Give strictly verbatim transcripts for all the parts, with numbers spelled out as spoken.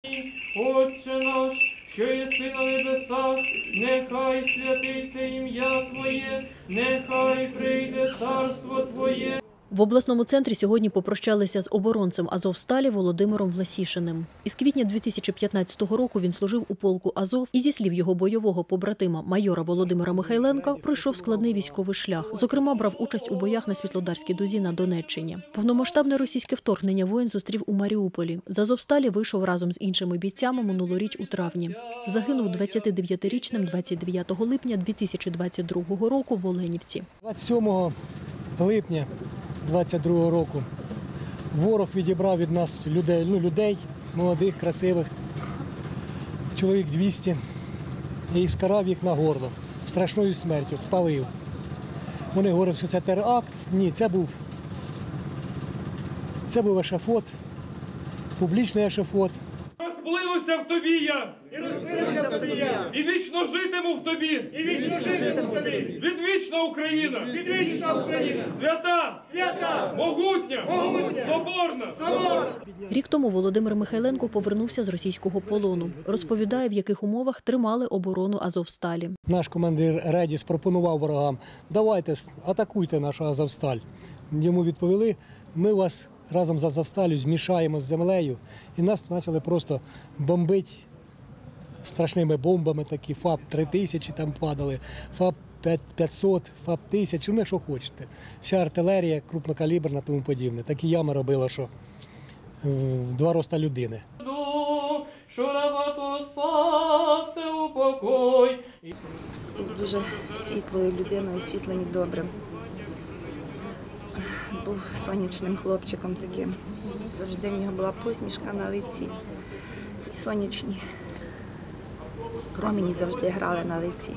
Отче наш, що єси на небесах, нехай святиться ім'я Твоє, нехай прийде царство Твоє. В обласному центрі сьогодні попрощалися з оборонцем Азовсталі Володимиром Власішиним. Із квітня дві тисячі п'ятнадцятого року він служив у полку Азов і, зі слів його бойового побратима майора Володимира Михайленка, пройшов складний військовий шлях. Зокрема, брав участь у боях на Світлодарській дузі на Донеччині. Повномасштабне російське вторгнення воїн зустрів у Маріуполі. З Азовсталі вийшов разом з іншими бійцями минулоріч у травні. Загинув двадцятидев'ятирічним двадцять дев'ятого липня дві тисячі двадцять другого року в Оленівці. двадцять сьомого липня двадцять другого року ворог відібрав від нас людей, ну, людей молодих, красивих, чоловік двісті, і скарав їх на горло страшною смертю, спалив. Вони говорили, що це теракт. Ні, це був, це був ешафот, публічний ешафот. Розпливуся в тобі я, І розплився в тобі я, і вічно житиму в тобі, і вічно житиму в тобі. відвічна Україна, Відвічна Україна, свята, свята, могутня, могутня, соборна, соборна. Рік тому Володимир Михайленко повернувся з російського полону. Розповідає, в яких умовах тримали оборону Азовсталі. Наш командир Редіс пропонував ворогам: давайте, атакуйте нашу Азовсталь. Йому відповіли: ми вас разом з Азовсталю змішаємо з землею. І нас почали просто бомбити страшними бомбами, такі ФАП три тисячі там падали, ФАП п'ятсот, ФАП тисяча, ну, що хочете. Вся артилерія, крупнокаліберна, тому подібне. Такі ями робила, що в два роста людини. що раба то спасе у покой. Дуже світлою людиною, світлим і добрим. Був сонячним хлопчиком таким. Завжди в нього була посмішка на лиці. І сонячні промені завжди грали на лиці.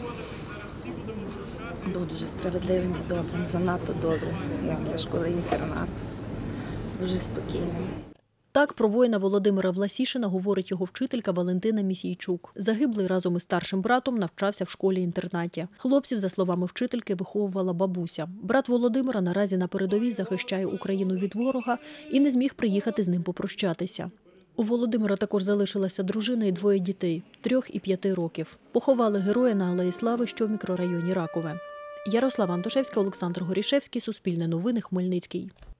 Був дуже справедливим і добрим, занадто добрим, як для школи-інтернату. Дуже спокійним. Так про воїна Володимира Власішина говорить його вчителька Валентина Місійчук. Загиблий разом із старшим братом навчався в школі-інтернаті. Хлопців, за словами вчительки, виховувала бабуся. Брат Володимира наразі на передовій захищає Україну від ворога і не зміг приїхати з ним попрощатися. У Володимира також залишилася дружина і двоє дітей – трьох і п'яти років. Поховали героя на Алеї Слави, що в мікрорайоні Ракове. Ярослава Антошевська, Олександр Горішевський, Суспільне новини, Хмельницький.